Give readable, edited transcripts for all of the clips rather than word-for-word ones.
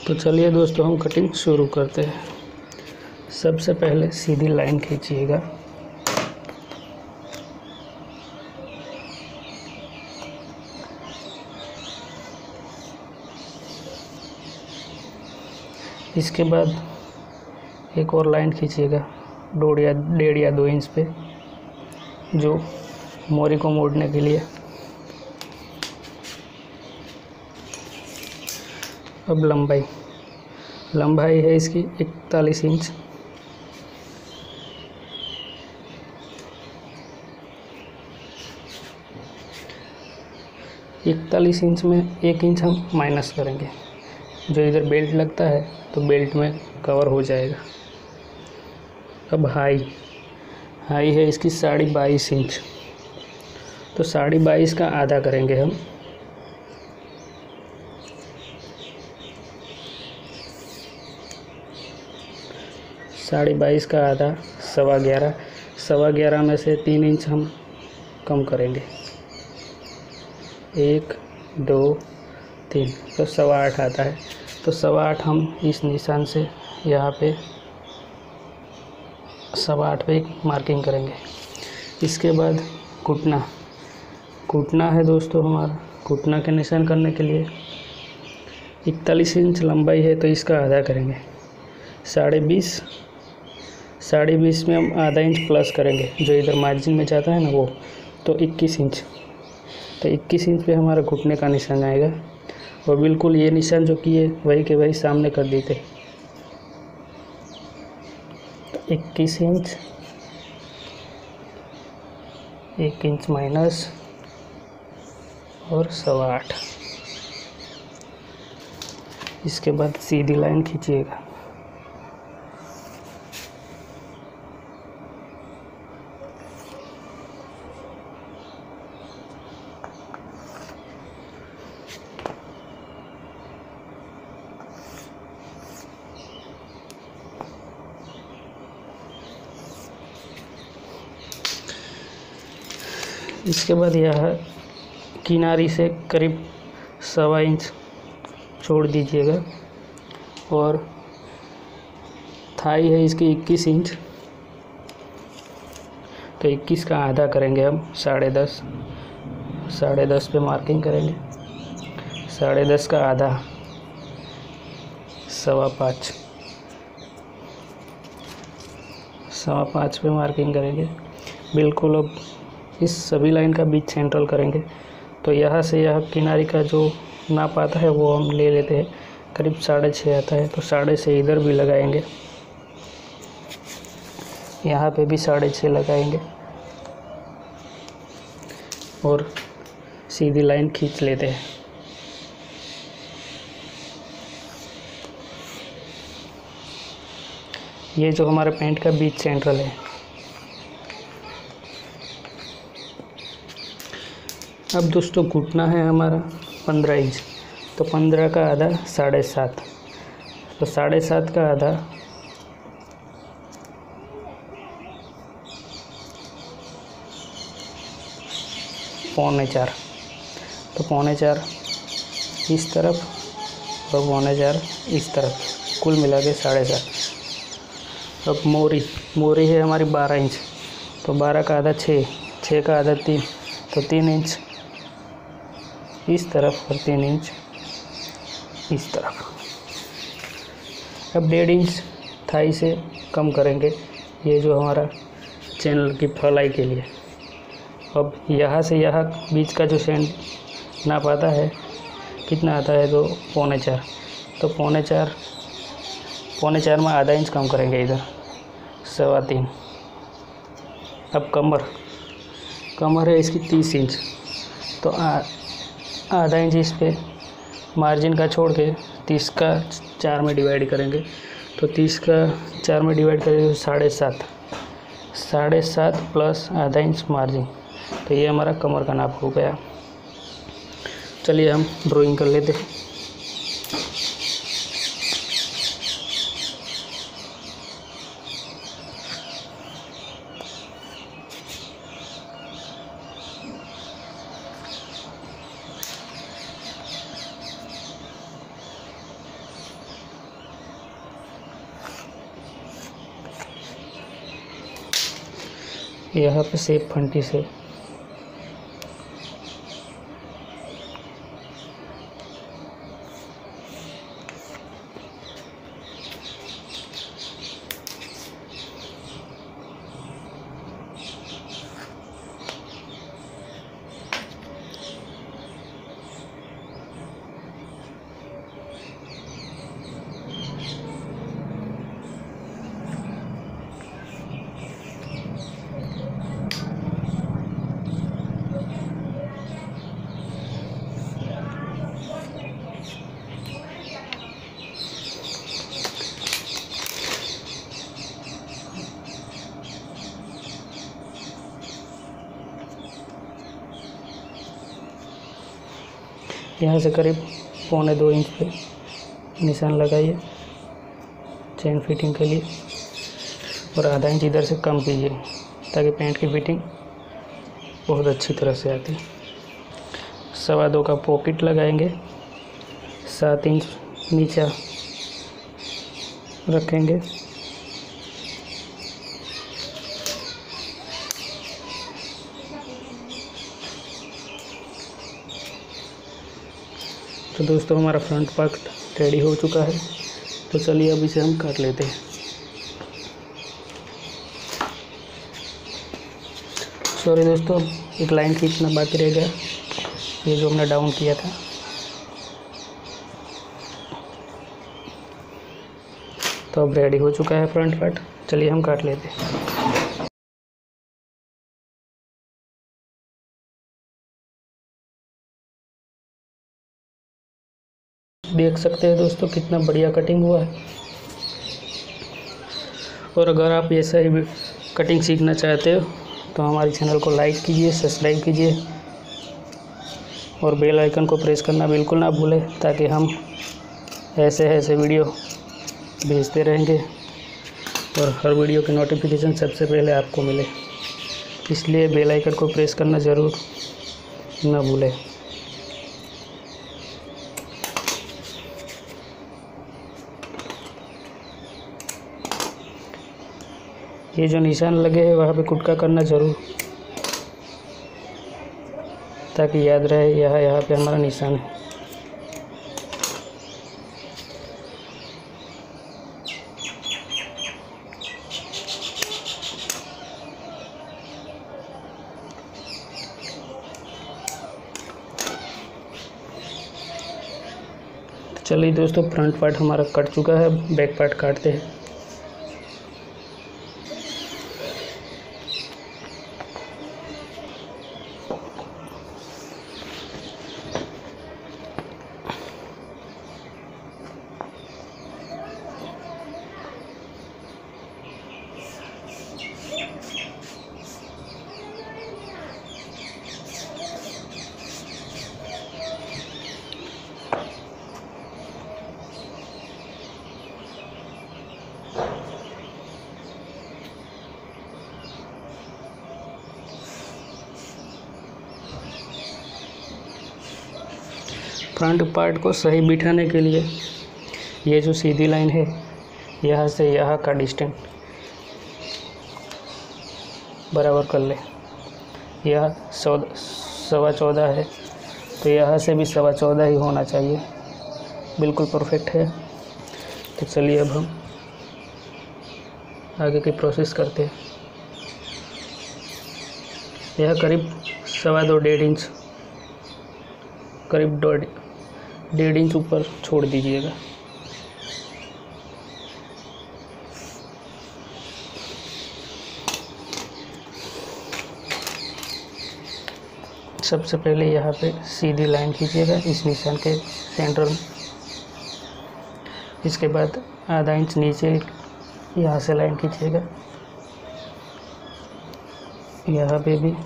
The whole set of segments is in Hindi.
तो चलिए दोस्तों हम कटिंग शुरू करते हैं। सबसे पहले सीधी लाइन खींचिएगा। इसके बाद एक और लाइन खींचिएगा 1.5 या 2 इंच पे, जो मोरी को मोड़ने के लिए। अब लंबाई है इसकी 41 इंच। इकतालीस इंच में 1 इंच हम माइनस करेंगे, जो इधर बेल्ट लगता है तो बेल्ट में कवर हो जाएगा। अब हाई है इसकी 22.5 इंच, तो 22.5 का आधा करेंगे हम। साढ़े 22 का आधा 11.25, 11.25 में से 3 इंच हम कम करेंगे। 1 2 3, तो 8.25 आता है। तो 8.25 हम इस निशान से यहाँ पे 8.25 पे एक मार्किंग करेंगे। इसके बाद घुटना है दोस्तों हमारा। घुटना के निशान करने के लिए 41 इंच लंबाई है, तो इसका आधा करेंगे 20.5 में हम आधा इंच प्लस करेंगे, जो इधर मार्जिन में जाता है ना वो, तो 21 इंच। तो 21 इंच पे हमारा घुटने का निशान आएगा, और बिल्कुल ये निशान जो किए वही के वही सामने कर देते। तो 21 इंच, 1 इंच माइनस और 8.25। इसके बाद सीधी लाइन खींचिएगा। इसके बाद यह किनारी से करीब 1.25 इंच छोड़ दीजिएगा, और थाई है इसकी 21 इंच, तो 21 का आधा करेंगे हम 10.5 पे मार्किंग करेंगे। 10.5 का आधा 5.25 पे मार्किंग करेंगे बिल्कुल। अब इस सभी लाइन का बीच सेंट्रल करेंगे, तो यहाँ से यह किनारी का जो नाप आता है वो हम ले लेते हैं, करीब 6.5 आता है। तो 6.5 इधर भी लगाएंगे, यहाँ पे भी 6.5 लगाएंगे, और सीधी लाइन खींच लेते हैं। ये जो हमारे पैंट का बीच सेंट्रल है। अब दोस्तों घुटना है हमारा 15 इंच, तो 15 का आधा 7.5, तो 7.5 का आधा 4.25, तो 4.25 इस तरफ और 4.25 इस तरफ, कुल मिला के 7.5। अब मोरी है हमारी 12 इंच, तो 12 का आधा 6 का आधा 3, तो 3 इंच इस तरफ और 3 इंच इस तरफ। अब 1.5 इंच थाई से कम करेंगे, ये जो हमारा चैनल की फलाई के लिए। अब यहाँ से यहाँ बीच का जो सेंट नाप आता है कितना आता है, तो 4.25, तो 4.25 में आधा इंच कम करेंगे इधर 3.25। अब कमर है इसकी 30 इंच, तो आधा इंच इस पे मार्जिन का छोड़ के 30 का 4 में डिवाइड करेंगे, तो 30 का 4 में डिवाइड करेंगे तो 7.5 प्लस आधा इंच मार्जिन, तो ये हमारा कमर का नाप हो गया। चलिए हम ड्राइंग कर लेते हैं। यहाँ पे सेब फंटी से यहाँ से करीब 1.25 इंच पे निशान लगाइए चेन फिटिंग के लिए, और आधा इंच इधर से कम कीजिए ताकि पैंट की फिटिंग बहुत अच्छी तरह से आती। 2.25 का पॉकेट लगाएंगे, 7 इंच नीचा रखेंगे, तो दोस्तों हमारा फ्रंट पार्ट रेडी हो चुका है। तो चलिए अब इसे हम काट लेते हैं। सॉरी दोस्तों, एक लाइन खींचना बाकी रह गया, ये जो हमने डाउन किया था। तो अब रेडी हो चुका है फ्रंट पार्ट, चलिए हम काट लेते हैं। देख सकते हैं दोस्तों कितना बढ़िया कटिंग हुआ है। और अगर आप ऐसा ही कटिंग सीखना चाहते हो तो हमारे चैनल को लाइक कीजिए, सब्सक्राइब कीजिए और बेल आइकन को प्रेस करना बिल्कुल ना भूलें, ताकि हम ऐसे वीडियो भेजते रहेंगे और हर वीडियो की नोटिफिकेशन सबसे पहले आपको मिले। इसलिए बेल आइकन को प्रेस करना ज़रूर ना भूलें। ये जो निशान लगे हैं वहाँ पे कुटका करना ज़रूर, ताकि याद रहे यहाँ पे हमारा निशान है। चलिए दोस्तों, फ्रंट पार्ट हमारा कट चुका है, बैक पार्ट काटते हैं। फ्रंट पार्ट को सही बिठाने के लिए ये जो सीधी लाइन है, यहाँ से यहाँ का डिस्टेंस बराबर कर ले। यह 14.25 है, तो यहाँ से भी 14.25 ही होना चाहिए, बिल्कुल परफेक्ट है। तो चलिए अब हम आगे की प्रोसेस करते हैं। यह करीब 1.25 इंच, करीब 1.5 इंच ऊपर छोड़ दीजिएगा। सबसे पहले यहाँ पे सीधी लाइन खींचिएगा इस निशान के सेंटर में। इसके बाद आधा इंच नीचे यहाँ से लाइन खींचिएगा, यहाँ पे भी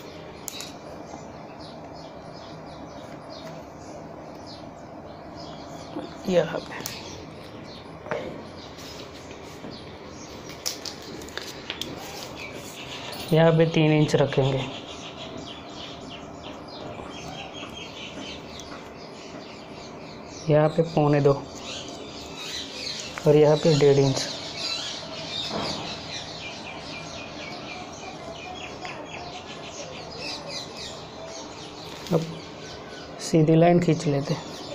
यहाँ पे। यहाँ पे 3 इंच रखेंगे। यहाँ पे 1.25 और यहाँ पे 1.5 इंच। सीधी लाइन खींच लेते।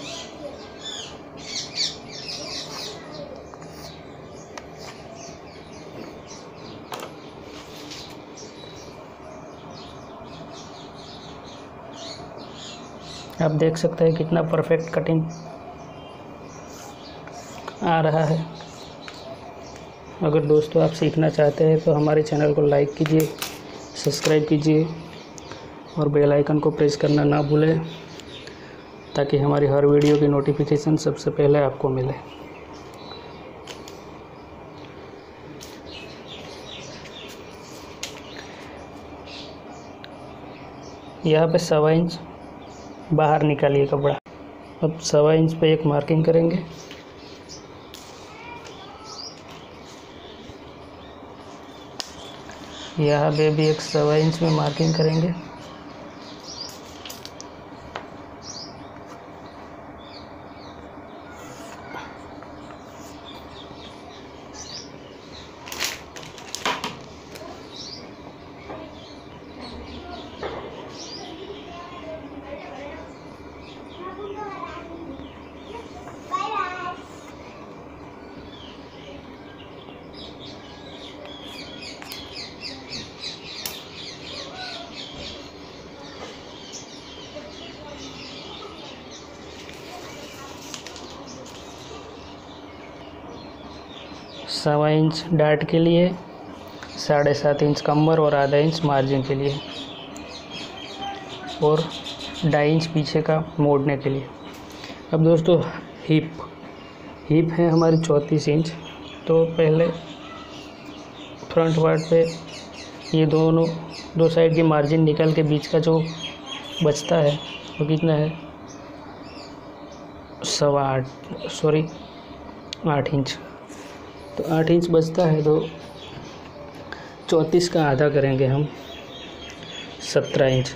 आप देख सकते हैं कितना परफेक्ट कटिंग आ रहा है। अगर दोस्तों आप सीखना चाहते हैं तो हमारे चैनल को लाइक कीजिए, सब्सक्राइब कीजिए और बेल आइकन को प्रेस करना ना भूलें, ताकि हमारी हर वीडियो की नोटिफिकेशन सबसे पहले आपको मिले। यहाँ पे 1.25 इंच बाहर निकालिए कपड़ा। अब 1.25 इंच पे एक मार्किंग करेंगे। यहाँ पे भी एक 1.25 इंच में मार्किंग करेंगे। सवा इंच डार्ट के लिए, 7.5 इंच कमर और आधा इंच मार्जिन के लिए और 2.5 इंच पीछे का मोड़ने के लिए। अब दोस्तों हिप है हमारी 34 इंच। तो पहले फ्रंट पार्ट पे ये दो साइड की मार्जिन निकाल के बीच का जो बचता है वो कितना है, 8 इंच। तो 8 इंच बचता है, तो 34 का आधा करेंगे हम 17 इंच।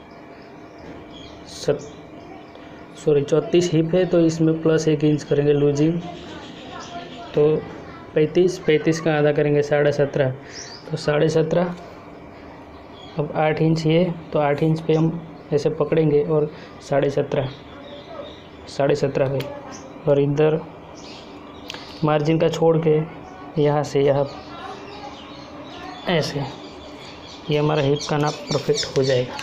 34 हिप है तो इसमें प्लस 1 इंच करेंगे लूजिंग, तो 35 का आधा करेंगे 17.5, तो 17.5। अब 8 इंच ये, तो 8 इंच पे हम ऐसे पकड़ेंगे और 17.5 पे, और इधर मार्जिन का छोड़ के यहाँ से यहाँ ऐसे, ये हमारा हिप का नाप परफेक्ट हो जाएगा।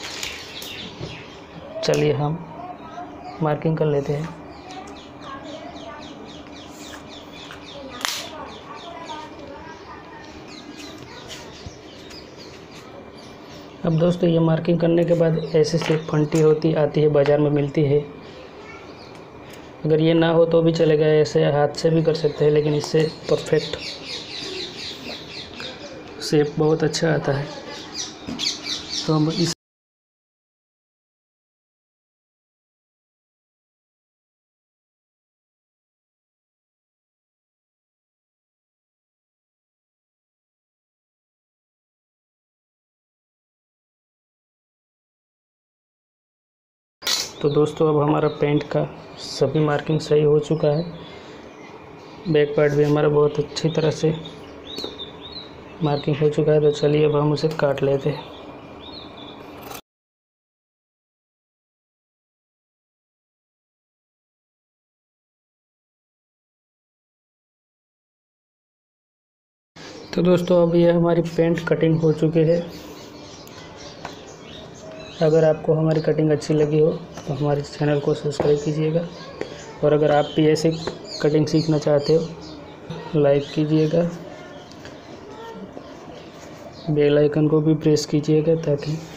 चलिए हम मार्किंग कर लेते हैं। अब दोस्तों ये मार्किंग करने के बाद ऐसे से फंटी आती है, बाज़ार में मिलती है। अगर ये ना हो तो भी चलेगा, ऐसे हाथ से भी कर सकते हैं, लेकिन इससे परफेक्ट शेप बहुत अच्छा आता है। तो हम इस तो दोस्तों अब हमारा पेंट का सभी मार्किंग सही हो चुका है। बैक पार्ट भी हमारा बहुत अच्छी तरह से मार्किंग हो चुका है। तो चलिए अब हम उसे काट लेते हैं। तो दोस्तों अब ये हमारी पेंट कटिंग हो चुकी है। अगर आपको हमारी कटिंग अच्छी लगी हो तो हमारे चैनल को सब्सक्राइब कीजिएगा, और अगर आप भी ऐसे कटिंग सीखना चाहते हो लाइक कीजिएगा, बेल आइकन को भी प्रेस कीजिएगा ताकि